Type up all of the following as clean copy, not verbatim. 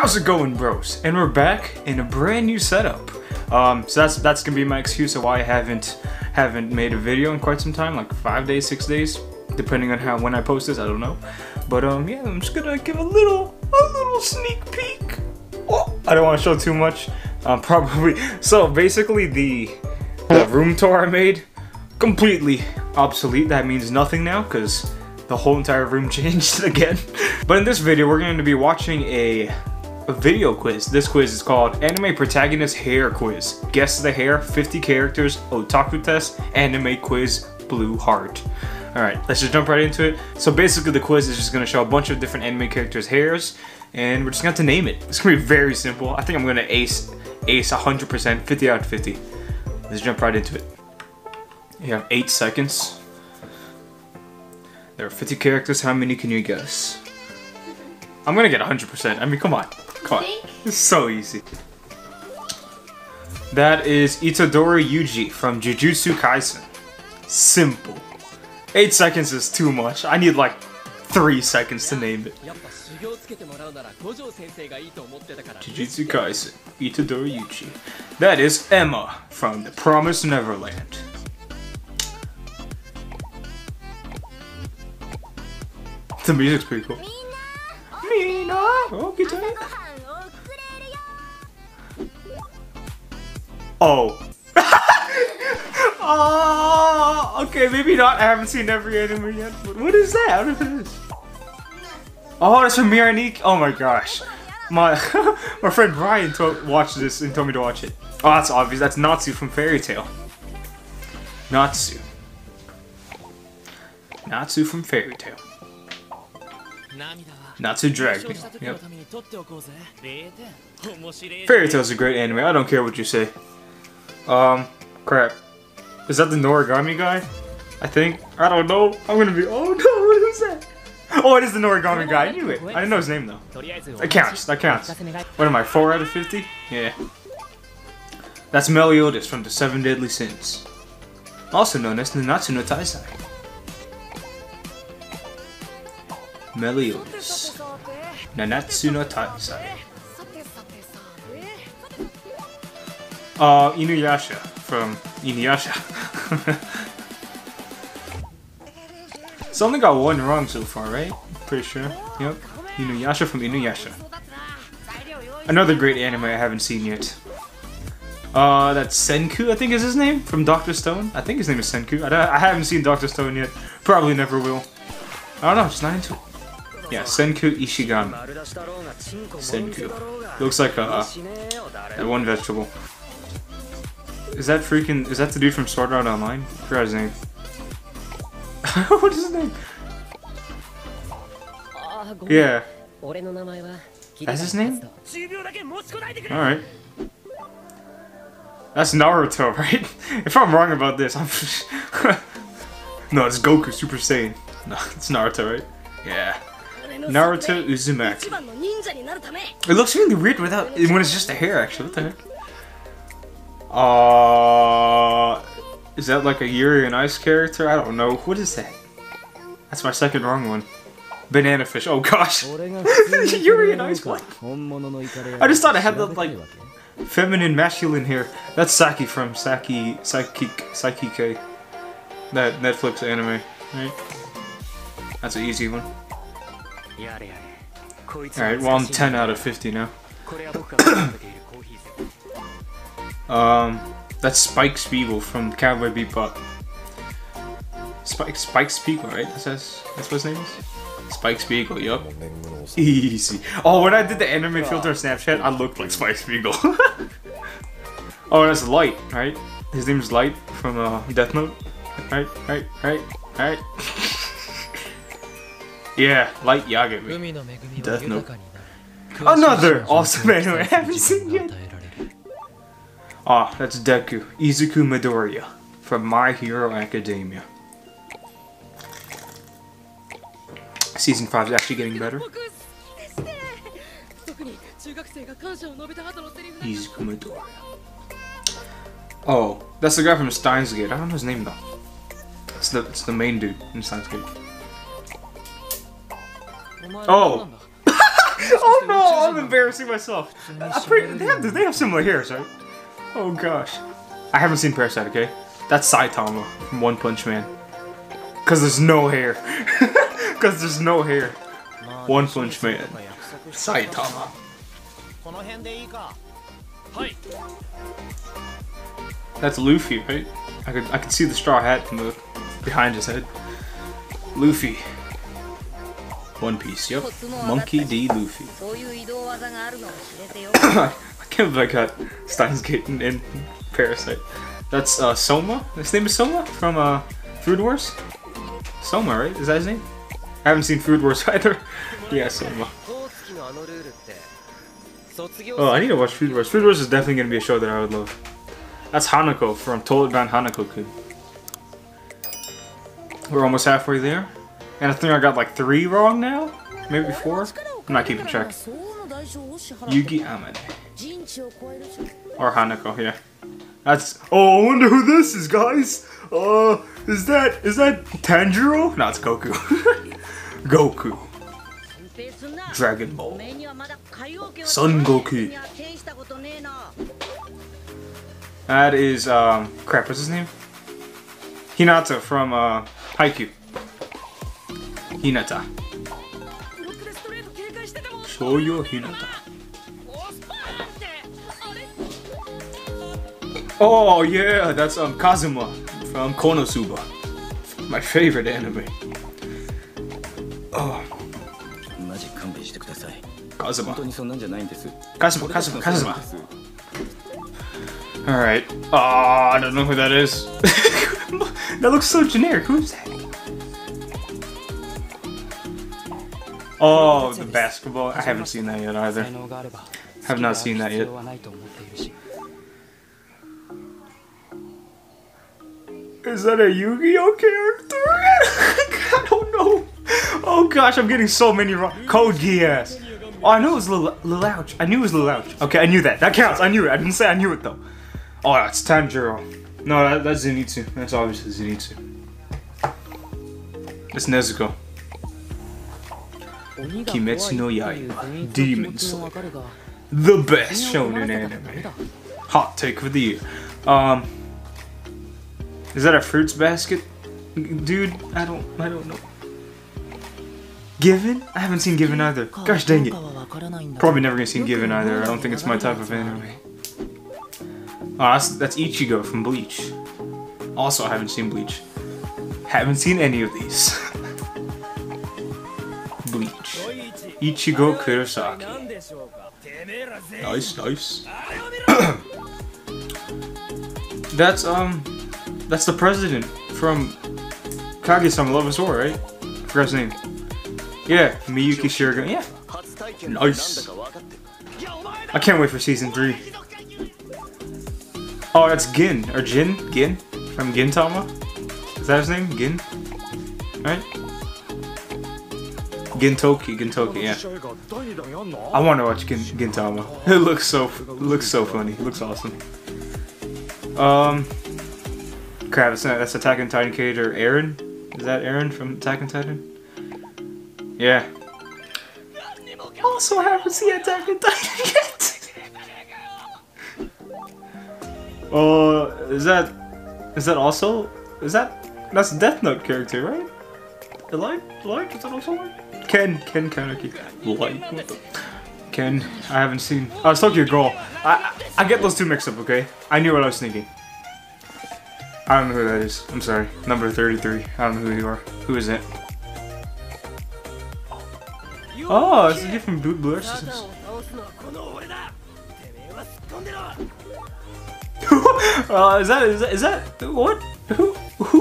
How's it going, bros? And we're back in a brand new setup. So that's gonna be my excuse of why I haven't made a video in quite some time, like 5 days, 6 days, depending on when I post this. I don't know. But yeah, I'm just gonna give a little sneak peek. Oh, I don't want to show too much. Probably. So basically, the room tour I made completely obsolete. That means nothing now because the whole entire room changed again. But in this video, we're going to be watching a video quiz. This quiz is called Anime Protagonist Hair Quiz. Guess the hair, 50 characters, otaku test, anime quiz, blue heart. Alright, let's just jump right into it. So basically the quiz is just going to show a bunch of different anime characters' hairs, and we're just going to have to name it. It's going to be very simple. I think I'm going to ace 100%, 50 out of 50. Let's jump right into it. You have 8 seconds. There are 50 characters. How many can you guess? I'm gonna get 100%. I mean, come on. It's so easy. That is Itadori Yuji from Jujutsu Kaisen. Simple. 8 seconds is too much. I need like 3 seconds to name it. Jujutsu Kaisen, Itadori Yuji. That is Emma from The Promised Neverland. The music's pretty cool. Mina! Okay, oh. Oh, okay, maybe not. I haven't seen every anime yet. But what is that? What is this? Oh, that's from Miraniki. Oh my gosh. My friend Brian watched this and told me to watch it. Oh, that's obvious. That's Natsu from Fairy Tail. Natsu. Natsu from Fairy Tail. Natsu dragged me. Yep. Fairy Tail's a great anime. I don't care what you say. Crap. Is that the Noragami guy? I think. I don't know. I'm gonna be. Oh no! What is that? Oh, it is the Noragami guy. I knew it. I didn't know his name though. That counts. That counts. What am I? 4 out of 50? Yeah. That's Meliodas from the 7 Deadly Sins, also known as Nanatsu no Taizai. Meliodas. Nanatsu no Taizai. Inuyasha from Inuyasha. It's only got 1 wrong so far, right? Pretty sure. Yep. Inuyasha from Inuyasha. Another great anime I haven't seen yet. That's Senku, I think is his name, from Dr. Stone. I think his name is Senku. I haven't seen Dr. Stone yet. Probably never will. I don't know, just not into it. Yeah, Senku Ishigami. Senku. Looks like that one vegetable. Is that the dude from Sword Art Online? I forgot his name. What is his name? Yeah. That's his name? Alright. That's Naruto, right? If I'm wrong about this, I'm... No, it's Goku Super Saiyan. No, it's Naruto, right? Yeah. Naruto Uzumaki. It looks really weird when it's just the hair, actually. What the heck? Is that like a Yuri on Ice character? I don't know. What is that? That's my second wrong one. Banana fish. Oh gosh. Yuri on Ice one. I just thought I had the like feminine, masculine hair. That's Saki from Saki K. That Netflix anime, right? That's an easy one. Alright, well I'm 10 out of 50 now. That's Spike Spiegel from Cowboy Bebop. Spike Spiegel, right? That's what his name is? Spike Spiegel, yup. Easy. Oh, when I did the anime filter on Snapchat, I looked like Spike Spiegel. Oh, that's Light, right? His name is Light from Death Note. Right. Yeah, Light Yagami. Death Note. Another awesome anime I haven't seen yet. Ah, that's Deku. Izuku Midoriya from My Hero Academia. Season 5 is actually getting better. Izuku Midoriya. Oh, that's the guy from Steins Gate. I don't know his name though. It's the main dude in Steins Gate. Oh! Oh no, I'm embarrassing myself. They have similar hairs, right? Oh gosh. I haven't seen Parasite, okay? That's Saitama from One Punch Man. Cause there's no hair. Cause there's no hair. One Punch Man. Saitama. That's Luffy, right? I could see the straw hat from the behind his head. Luffy. One Piece, yep. Monkey D. Luffy. I can't believe I got Steins Gate in Parasite. That's Soma? His name is Soma from Food Wars? Soma, right? Is that his name? I haven't seen Food Wars either. Yeah, Soma. Oh, I need to watch Food Wars. Food Wars is definitely going to be a show that I would love. That's Hanako from Total Advanced Hanako-kun. We're almost halfway there. And I think I got like 3 wrong now? Maybe 4? I'm not keeping track. Yugi Amane. Or Hanako, yeah. That's... Oh, I wonder who this is, guys! Is that Tanjiro? No, it's Goku. Goku. Dragon Ball. Son Goku. That is, crap, what's his name? Hinata from, Haikyuu. Hinata. Shoyo Hinata. Oh yeah, that's Kazuma from Konosuba. My favorite anime. Oh. Kazuma. Alright. Oh, I don't know who that is. That looks so generic. Who's that? Oh, the basketball. I haven't seen that yet either. Have not seen that yet. Is that a Yu-Gi-Oh character? I don't know. Oh gosh, I'm getting so many wrong. Code Geass. Oh, I knew it was Lil Ouch. I knew it was Lil Ouch. Okay, I knew that. That counts. I knew it. I didn't say I knew it though. Oh, that's Tanjiro. No, that's Zenitsu. That's obviously Zenitsu. It's Nezuko. Kimetsu no Yaiba. Demon Slayer. The best shonen anime. Hot take of the year. Is that a fruits basket? Dude, I don't know. Given? I haven't seen Given either. Gosh dang it. Probably never gonna see Given either. I don't think it's my type of anime. Oh, that's Ichigo from Bleach. Also, I haven't seen Bleach. Haven't seen any of these. Bleach. Ichigo Kurosaki. Nice, nice. That's the president from Kage-sama Love is War, right? I forgot his name. Yeah, Miyuki Shirogane. Yeah. Nice. I can't wait for season 3. Oh, that's Gin. Or Jin? Gin? From Gintama? Is that his name? Gin? Right? Gintoki, yeah. I want to watch Gintama. It looks so funny. It looks awesome. Crap, that's Attack on Titan character Eren? Is that Eren from Attack on Titan? Yeah. Also haven't seen Attack on Titan yet. Oh, is that also? That's Death Note character, right? Light? Is that also Light? Ken Kaneki. Light. Ken, I haven't seen. Oh, it's Tokyo Ghoul. I get those two mixed up, okay? I knew what I was thinking. I don't know who that is. I'm sorry. Number 33. I don't know who you are. Who is it? Oh, it's a different Blue Exorcist. Is that what? Who?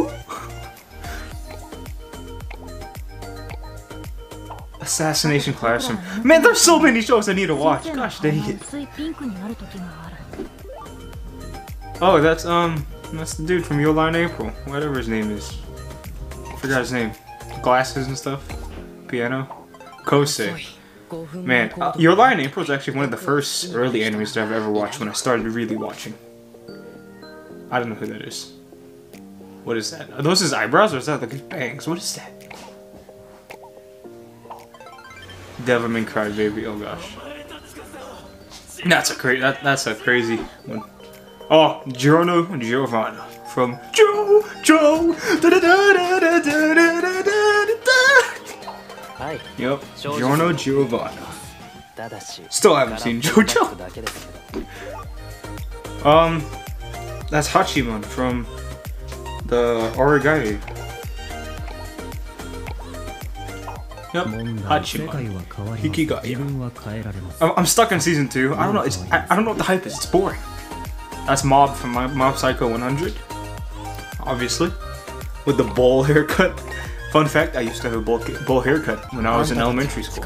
Assassination Classroom. Man, there's so many shows I need to watch. Gosh dang it. Oh, that's the dude from Your Lie in April. Whatever his name is. I forgot his name. Glasses and stuff. Piano. Kosei. Man, Your Lie in April is actually one of the first early animes that I've ever watched when I started really watching. I don't know who that is. What is that? Are those his eyebrows or is that like his bangs? What is that? Devilman Crybaby. Oh gosh. That's a crazy one. Oh, Giorno Giovanna from Joe. Yep, Giorno Giovanna. Still haven't seen JoJo. That's Hachiman from the Origami. Yep, Hachiman. Hikigaya. I'm stuck in season 2. I don't know. I don't know what the hype is. It's boring. That's Mob from Mob Psycho 100. Obviously, with the bowl haircut. Fun fact: I used to have a bowl haircut when I was in elementary school.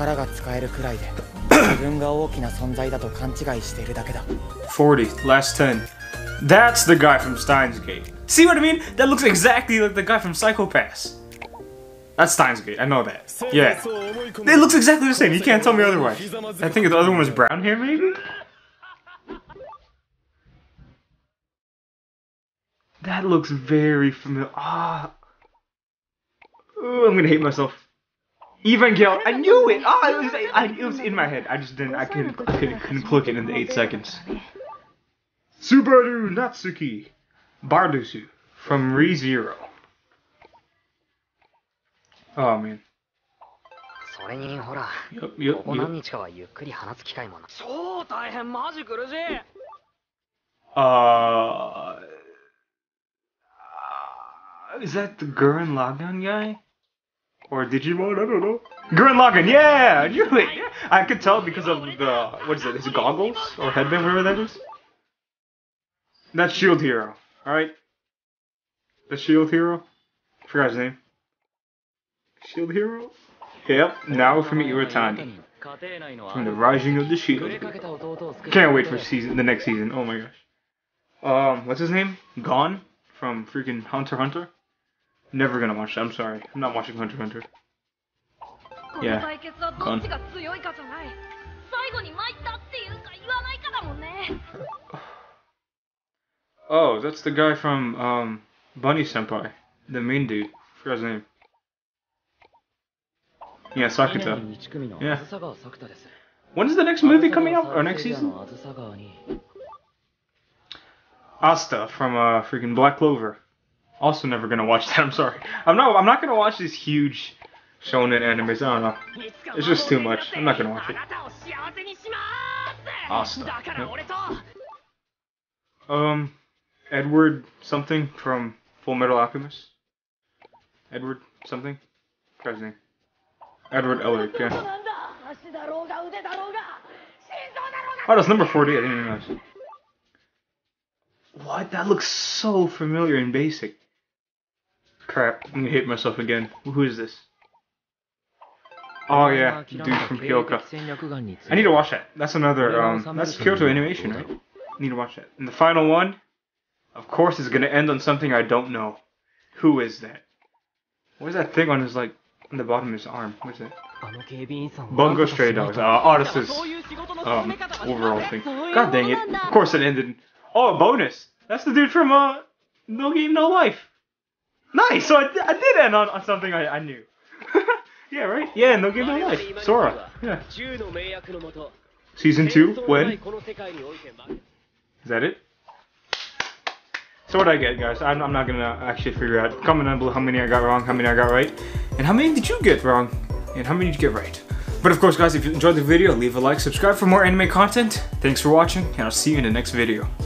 40, last 10. That's the guy from Steins Gate. See what I mean? That looks exactly like the guy from Psycho Pass. That's Steins Gate, I know that. Yeah. It looks exactly the same, you can't tell me otherwise. I think the other one was brown hair, maybe? That looks very familiar. Ah. Ooh, I'm gonna hate myself. Evangel, I knew it! It was in my head. I just didn't, I couldn't click it in the 8 seconds. Subaru Natsuki Bardusu from ReZero. Oh man. Yep. Is that the Gurren Lagann guy? Or Digimon? I don't know. Gurren Lagann, yeah! I knew it! I could tell because of the, what is it, his goggles? Or headband, whatever that is? That's Shield Hero, alright? The Shield Hero? I forgot his name. Shield Hero? Yep, now from Iwatani. From the Rising of the Shield. Can't wait for the next season, oh my gosh. What's his name? Gon? From freaking Hunter x Hunter? Never gonna watch that, I'm sorry. I'm not watching Hunter x Hunter. Yeah. Gon. Oh, that's the guy from Bunny Senpai. The main dude. I forgot his name. Yeah, Sakuta. Yeah. When's the next movie coming out? Or next season? Asta from freaking Black Clover. Also never gonna watch that, I'm sorry. I'm not gonna watch these huge shonen animes, I don't know. It's just too much. I'm not gonna watch it. Asta. Yep. Edward something from Full Metal Alchemist. Edward something? What's his name? Edward Elric, yeah. Oh, that's number 40, I didn't even realize. What? That looks so familiar and basic. Crap, I'm gonna hate myself again. Who is this? Oh yeah, dude from Kyoka. I need to watch that. That's another, that's Kyoto Animation, right? I need to watch that. And the final one, of course, is gonna end on something I don't know. Who is that? What is that thing on his, like, on the bottom of his arm? What is it? Bungo Stray Dogs. Oh, this is, overall thing. God dang it. Of course it ended. Oh, a bonus. That's the dude from, No Game, No Life. Nice, so I did end on something I knew. Yeah, right? Yeah, No Game, No Life. Sora. Yeah. Season 2, when? Is that it? So what I get, guys? I'm not gonna actually figure out. Comment down below how many I got wrong, how many I got right, and how many did you get wrong, and how many did you get right. But of course, guys, if you enjoyed the video, leave a like, subscribe for more anime content. Thanks for watching, and I'll see you in the next video.